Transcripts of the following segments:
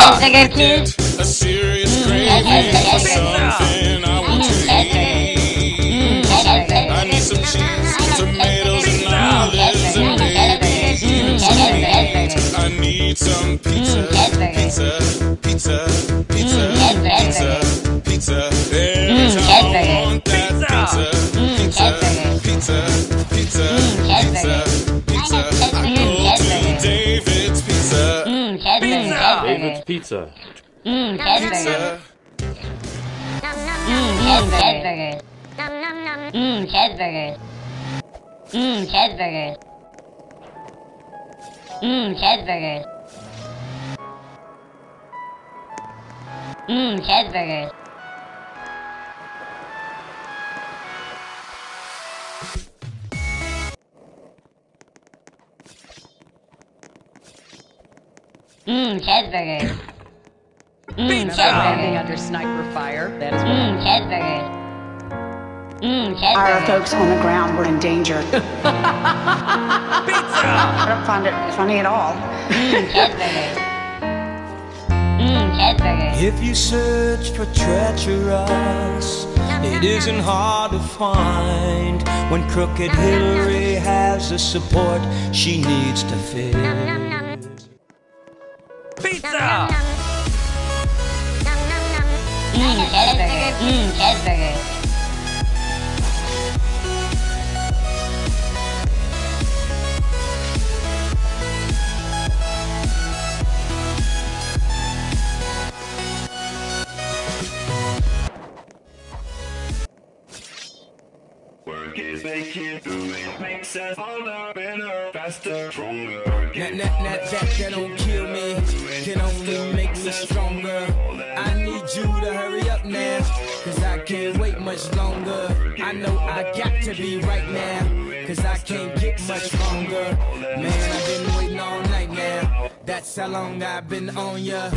cheeseburger, please. A serious craving for something I want to eat. I need some cheese, tomatoes, and olives, and maybe even some meat. I need some pizza, pizza, pizza, pizza, pizza, pizza. Every time I want that pizza, pizza, pizza, pizza, pizza, pizza. I go to David's Pizza. David's Pizza. Pizza. Cheeseburger. Cheeseburger. Cheeseburger. Cheeseburger. Cheeseburger. Cheeseburger. Standing under sniper fire. That is what Cheeseburger. Our folks on the ground were in danger. Pizza! I don't find it funny at all. Cheeseburger. Cheeseburger. If you search for treacherous, it isn't hard to find when Crooked Hillary has the support she needs to fill. Pizza! Cheeseburger. Cheeseburger. Make it do it, makes us harder, better, faster, stronger. That don't kill me, can only make me stronger. I need you to hurry up now, cause I can't wait much longer. I know I got to be right now, cause I can't get much longer. Man, I've been waiting all night now, that's how long I've been on ya.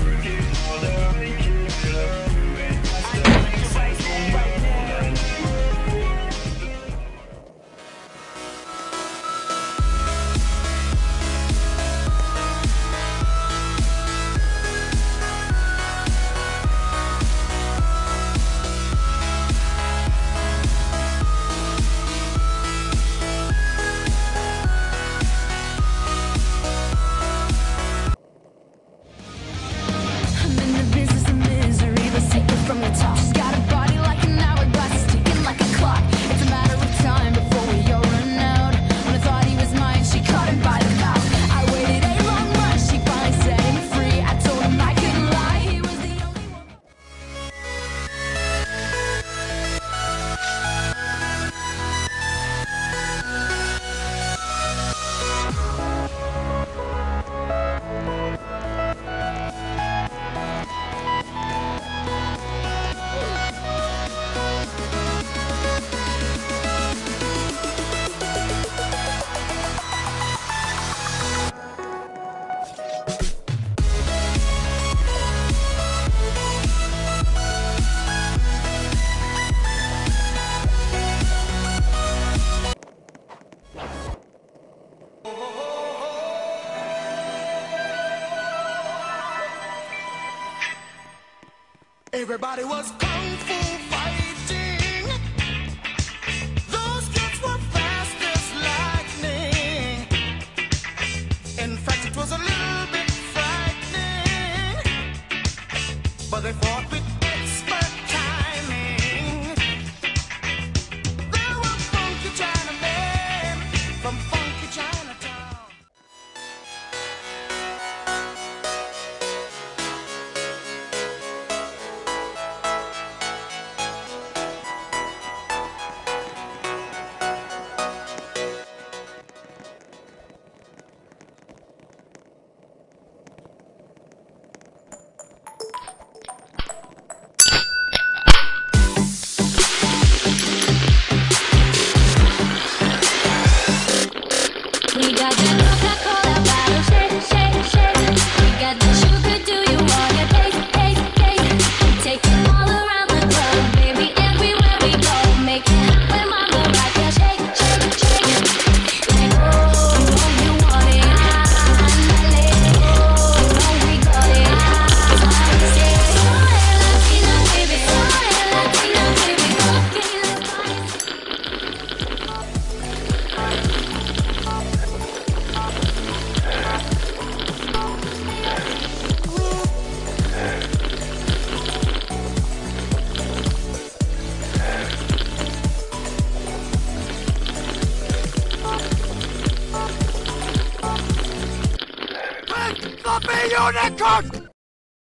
Everybody was kung fu fighting. Those kids were fast as lightning. In fact, it was a little bit frightening, but they fought with expert timing. They were funky Chinamen from funky Chinatown. not cook!